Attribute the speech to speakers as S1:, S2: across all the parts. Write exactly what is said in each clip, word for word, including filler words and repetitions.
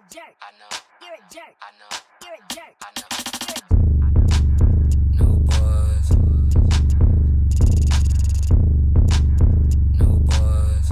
S1: a jerk. I know. You're a jerk. I know. You're a jerk. I know.
S2: New Boyz. New Boyz.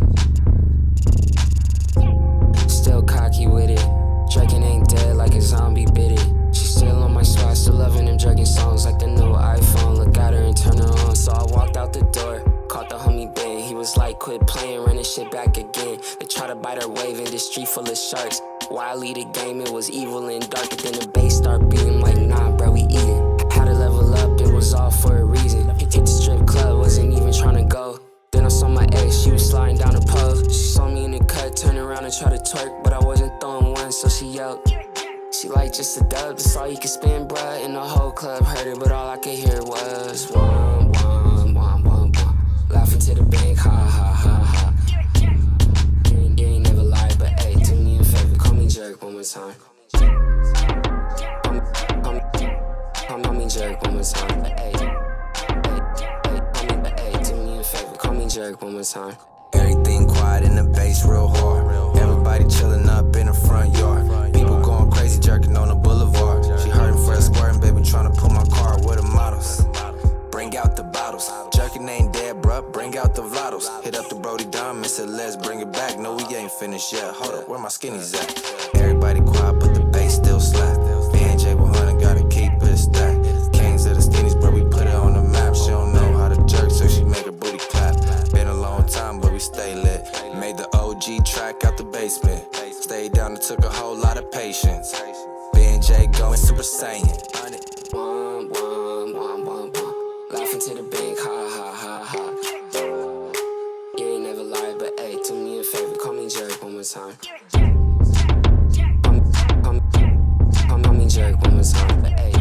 S2: Still cocky with it. Jerking ain't dead like a zombie bit it. She still on my spot, still loving them jerking songs like the new iPhone. Look at her and turn her on. So I walked out the door, caught the homie Ben. He was like, quit playing, run this shit back again. They try to bite her wave in this street full of sharks. Wildly the game, it was evil and dark. But then the bass start beating like, nah bro, we eating. How to level up, it was all for a reason. Hit the strip club, wasn't even trying to go. Then I saw my ex, she was sliding down the pole. She saw me in the cut, turn around and try to twerk. But I wasn't throwing one, so she yelled. She like, just a dub, that's all you can spin, bruh. And the whole club heard it, but all I could hear was wah, wah, wah, wah, wah. Laughing to the bank, ha, ha, ha, ha. You ain't, you ain't never lied, but hey, do me a favor, call me jerk one more time. Call me, call me, call me, call me jerk one more time, but hey, hey, hey, call me, but hey, do me a favor, call me jerk one more time.
S3: Everything quiet in the bass, real hard. Everybody chilling up in the front yard. People going crazy, jerking on the boulevard. She hurting for a squirting, baby, trying to pull my car with the models. Bring out the bottles. Jerking ain't dead, bruh. Bring out the vitals. Hit up the Brody Dom and said, let's bring it back. No, we ain't finished yet. Hold up, where my skinnies at? Everybody quiet, but the bass still slap. B and J one hundred gotta keep it stacked. Kings of the skinnies, bro, we put it on the map. She don't know how to jerk, so she make her booty clap. Been a long time, but we stay lit. Made the O G track out the basement. Stayed down, it took a whole lot of patience. B and J going Super Saiyan.
S2: Wah, wah, wah, wah, wah. Laughing to the bank, ha, ha, ha, ha. You ain't never lied, but hey, do me a favor, call me jerk one more time. Call me, call me, call me jerk one more time, but hey.